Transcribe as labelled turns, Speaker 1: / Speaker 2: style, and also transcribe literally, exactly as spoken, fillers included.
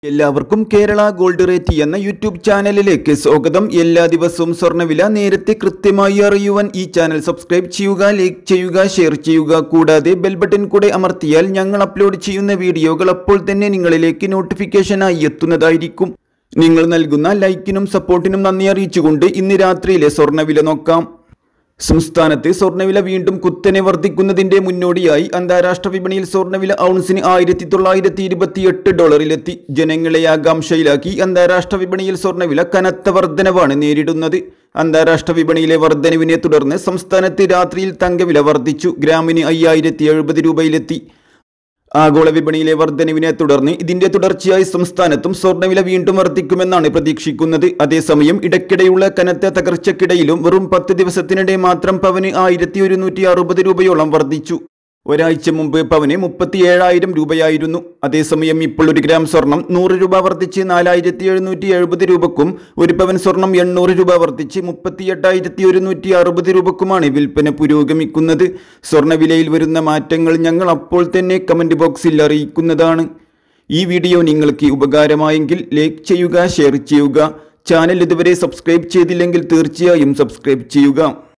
Speaker 1: എല്ലാവർക്കും Kerala gold rate എന്ന YouTube ചാനലിലേക്ക് സ്വാഗതം. എല്ലാ ദിവസവും സ്വർണ്ണവില നേരത്തെ കൃത്യമായി അറിയുവാൻ ഈ ചാനൽ സബ്സ്ക്രൈബ് ചെയ്യുക, ലൈക്ക് ചെയ്യുക, ഷെയർ ചെയ്യുക. കൂടാതെ ബെൽ ബട്ടൺ കൂടെ അമർത്തിയാൽ ഞങ്ങൾ അപ്ലോഡ് ചെയ്യുന്ന വീഡിയോകൾ അപ്പോൾ തന്നെ നിങ്ങളിലേക്ക് നോട്ടിഫിക്കേഷനായി എത്തുന്നതായിരിക്കും. നിങ്ങൾ നൽകുന്ന ലൈക്കിനും സപ്പോർട്ടിനും നന്ദി അറിയിച്ചുകൊണ്ട് ഇന്ന് രാത്രിയിലെ സ്വർണ്ണവില നോക്കാം. സംസ്ഥാനത്ത് സ്വർണ്ണവില വീണ്ടും കുത്തനെ വർദ്ധിക്കുന്നതിന്റെ മുന്നോടിയായി അന്താരാഷ്ട്ര വിപണിയിൽ സ്വർണ്ണവില ഔൺസിന് ആയിരത്തി തൊള്ളായിരത്തി ഇരുപത്തി എട്ട് ഡോളറിലെത്തി. ജനങ്ങളെ ആകാംക്ഷയിലാക്കി അന്താരാഷ്ട്ര വിപണിയിൽ സ്വർണ്ണവില കനത്ത വർധനവാണ് നേരിടുന്നത്. അന്താരാഷ്ട്ര വിപണിയിലെ വർധനവിനെ തുടർന്ന് സംസ്ഥാനത്ത് രാത്രിയിൽ തങ്കവില വർദ്ധിച്ചു. ഗ്രാമിന് അയ്യായിരത്തി എഴുപത് രൂപയിലെത്തി. ആഗോള വിപണിയിലെ വർധനവിനെ തുടർന്ന് ഇതിന്റെ തുടർച്ചയായി സംസ്ഥാനത്തും സ്വർണ്ണവില വീണ്ടും വർദ്ധിക്കുമെന്നാണ് പ്രതീക്ഷിക്കുന്നത്. അതേസമയം ഇടയ്ക്കിടെയുള്ള കനത്ത തകർച്ചയ്ക്കിടയിലും വെറും പത്ത് ദിവസത്തിനിടെ മാത്രം പവന് ആയിരത്തി ഒരുന്നൂറ്റി അറുപത് രൂപയോളം വർദ്ധിച്ചു. ഒരാഴ്ച മുമ്പ് പവന് മുപ്പത്തി ഏഴായിരം രൂപയായിരുന്നു. അതേസമയം ഇപ്പോൾ ഒരു ഗ്രാം സ്വർണം നൂറ് രൂപ വർദ്ധിച്ച് നാലായിരത്തി എഴുന്നൂറ്റി എഴുപത് രൂപക്കും ഒരു പവൻ സ്വർണം എണ്ണൂറ് രൂപ വർദ്ധിച്ച് മുപ്പത്തി എട്ടായിരത്തി ഒരുന്നൂറ്റി അറുപത് രൂപക്കുമാണ് വിൽപ്പന പുരോഗമിക്കുന്നത്. സ്വർണ്ണവിലയിൽ വരുന്ന മാറ്റങ്ങൾ ഞങ്ങൾ അപ്പോൾ തന്നെ കമൻറ്റ് ബോക്സിൽ അറിയിക്കുന്നതാണ്. ഈ വീഡിയോ നിങ്ങൾക്ക് ഉപകാരമായെങ്കിൽ ലൈക്ക് ചെയ്യുക, ഷെയർ ചെയ്യുക. ചാനൽ ഇതുവരെ സബ്സ്ക്രൈബ് ചെയ്തില്ലെങ്കിൽ തീർച്ചയായും സബ്സ്ക്രൈബ് ചെയ്യുക.